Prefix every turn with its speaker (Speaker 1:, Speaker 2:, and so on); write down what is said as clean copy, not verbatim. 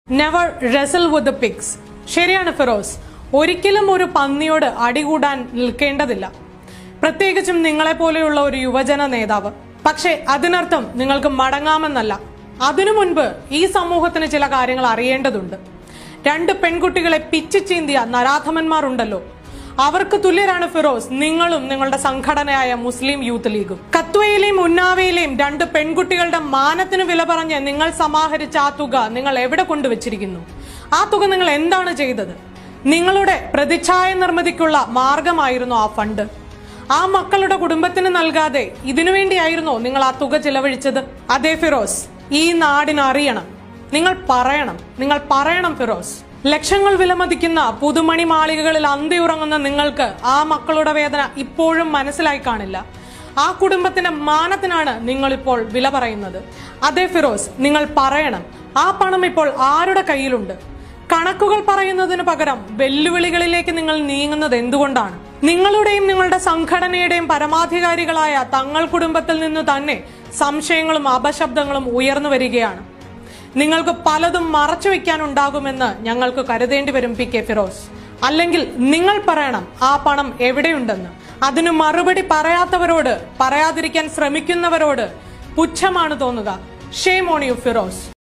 Speaker 1: Never wrestle with the pigs. ശരിയാണ് ഫിറോസ്. ഒരിക്കലും ഒരു പന്നിയോട് അടികൂടാൻ നിൽക്കേണ്ടതില്ല, പ്രത്യേകിച്ചും നിങ്ങളെപ്പോലെയുള്ള ഒരു യുവജന നേതാവ്. പക്ഷേ അതിനർത്ഥം നിങ്ങൾക്ക് മടങ്ങാമെന്നല്ല. അതിനു മുൻപ് ഈ സമൂഹത്തിന് ചില കാര്യങ്ങൾ അറിയേണ്ടതുണ്ട്. 2 പെൺകുട്ടികളെ പിച്ചു ചീന്തിയ നരാധമന്മാരുണ്ടല്ലോ, അവർക്ക് തുല്യരാണ് ഫിറോസ് നിങ്ങളും നിങ്ങളുടെ സംഘടനയായ മുസ്ലിം യൂത്ത് ലീഗും. കത്വയിലെയും ഉന്നാവയിലെയും 2 പെൺകുട്ടികളുടെ മാനത്തിന് വില പറഞ്ഞ് നിങ്ങൾ സമാഹരിച്ച ആ തുക നിങ്ങൾ എവിടെ കൊണ്ടുവച്ചിരിക്കുന്നു? ആ തുക നിങ്ങൾ എന്താണ് ചെയ്തത്? നിങ്ങളുടെ പ്രതിച്ഛായ നിർമ്മിതിക്കുള്ള മാർഗമായിരുന്നു ആ ഫണ്ട്. ആ മക്കളുടെ കുടുംബത്തിന് നൽകാതെ ഇതിനുവേണ്ടിയായിരുന്നോ നിങ്ങൾ ആ തുക ചിലവഴിച്ചത്? അതെ ഫിറോസ്, ഈ നാടിന് അറിയണം. നിങ്ങൾ പറയണം ഫിറോസ്. ലക്ഷങ്ങൾ വിലമതിക്കുന്ന പുതുമണി മാളികകളിൽ അന്തിയുറങ്ങുന്ന നിങ്ങൾക്ക് ആ മക്കളുടെ വേദന ഇപ്പോഴും മനസ്സിലായി കാണില്ല. ആ കുടുംബത്തിന്റെ മാനത്തിനാണ് നിങ്ങൾ ഇപ്പോൾ വില പറയുന്നത്. അതെ ഫിറോസ്, നിങ്ങൾ പറയണം, ആ പണം ഇപ്പോൾ ആരുടെ കയ്യിലുണ്ട്? കണക്കുകൾ പറയുന്നതിന് പകരം വെല്ലുവിളികളിലേക്ക് നിങ്ങൾ നീങ്ങുന്നത് എന്തുകൊണ്ടാണ്? നിങ്ങളുടെയും നിങ്ങളുടെ സംഘടനയുടെയും പരമാധികാരികളായ തങ്ങൾ കുടുംബത്തിൽ നിന്നു തന്നെ സംശയങ്ങളും അപശബ്ദങ്ങളും ഉയർന്നു വരികയാണ്. നിങ്ങൾക്ക് പലതും മറച്ചു വെക്കാനുണ്ടാകുമെന്ന് ഞങ്ങൾക്ക് കരുതേണ്ടി വരും പി.കെ. ഫിറോസ്. അല്ലെങ്കിൽ നിങ്ങൾ പറയണം ആ പണം എവിടെയുണ്ടെന്ന്. അതിന് മറുപടി പറയാത്തവരോട്, പറയാതിരിക്കാൻ ശ്രമിക്കുന്നവരോട് പുച്ഛമാണ് തോന്നുക. Shame on you Firoz.